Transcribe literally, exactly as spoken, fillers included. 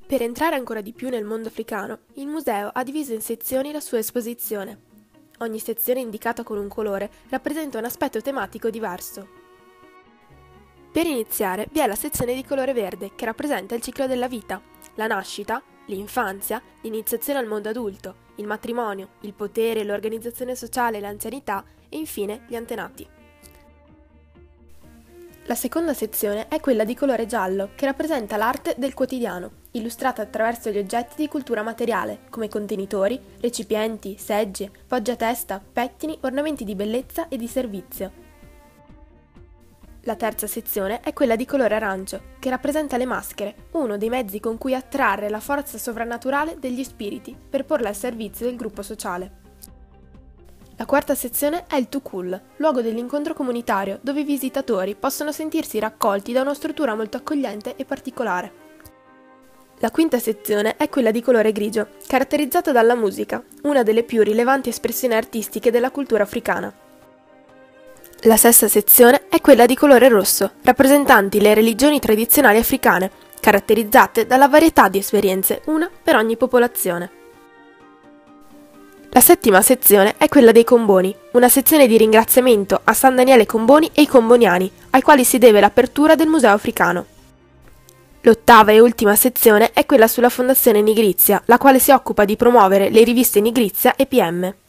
Per entrare ancora di più nel mondo africano, il museo ha diviso in sezioni la sua esposizione. Ogni sezione indicata con un colore rappresenta un aspetto tematico diverso. Per iniziare vi è la sezione di colore verde che rappresenta il ciclo della vita, la nascita, l'infanzia, l'iniziazione al mondo adulto, il matrimonio, il potere, l'organizzazione sociale, l'anzianità e infine gli antenati. La seconda sezione è quella di colore giallo, che rappresenta l'arte del quotidiano, illustrata attraverso gli oggetti di cultura materiale, come contenitori, recipienti, seggie, poggiatesta, pettini, ornamenti di bellezza e di servizio. La terza sezione è quella di colore arancio, che rappresenta le maschere, uno dei mezzi con cui attrarre la forza sovrannaturale degli spiriti per porla al servizio del gruppo sociale. La quarta sezione è il Tukul, luogo dell'incontro comunitario dove i visitatori possono sentirsi raccolti da una struttura molto accogliente e particolare. La quinta sezione è quella di colore grigio, caratterizzata dalla musica, una delle più rilevanti espressioni artistiche della cultura africana. La sesta sezione è quella di colore rosso, rappresentanti le religioni tradizionali africane, caratterizzate dalla varietà di esperienze, una per ogni popolazione. La settima sezione è quella dei Comboni, una sezione di ringraziamento a San Daniele Comboni e i comboniani, ai quali si deve l'apertura del Museo Africano. L'ottava e ultima sezione è quella sulla Fondazione Nigrizia, la quale si occupa di promuovere le riviste Nigrizia e P M.